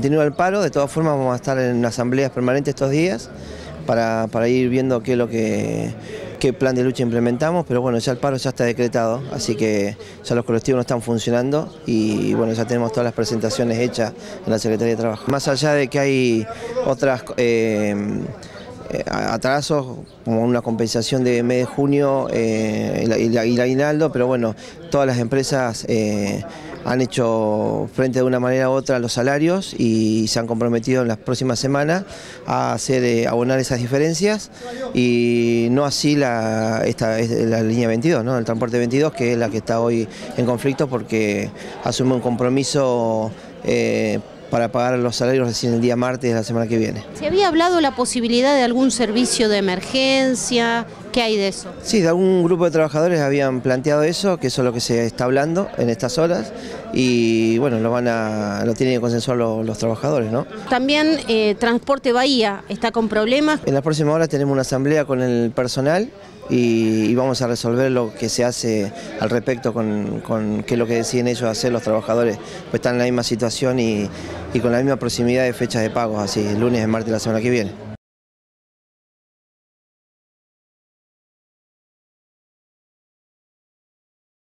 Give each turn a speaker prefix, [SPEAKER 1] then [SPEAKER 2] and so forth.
[SPEAKER 1] continúa el paro. De todas formas vamos a estar en asambleas permanentes estos días para ir viendo qué plan de lucha implementamos, pero bueno, ya el paro ya está decretado, así que ya los colectivos no están funcionando y bueno, ya tenemos todas las presentaciones hechas en la Secretaría de Trabajo. Más allá de que hay otras atrasos, como una compensación de mes de junio y el aguinaldo, pero bueno, todas las empresas han hecho frente de una manera u otra los salarios y se han comprometido en las próximas semanas a abonar esas diferencias, y no así la línea 22, ¿no? El transporte 22, que es la que está hoy en conflicto porque asume un compromiso para pagar los salarios recién el día martes de la semana que viene.
[SPEAKER 2] ¿Se había hablado la posibilidad de algún servicio de emergencia? ¿Qué hay de eso?
[SPEAKER 1] Sí, de algún grupo de trabajadores habían planteado eso, que eso es lo que se está hablando en estas horas, y bueno, lo tienen que consensuar los trabajadores, ¿no?
[SPEAKER 2] También Transporte Bahía está con problemas.
[SPEAKER 1] En las próximas horas tenemos una asamblea con el personal y vamos a resolver lo que se hace al respecto con qué es lo que deciden ellos hacer los trabajadores, pues están en la misma situación y con la misma proximidad de fechas de pagos, así el lunes y el martes de la semana que viene.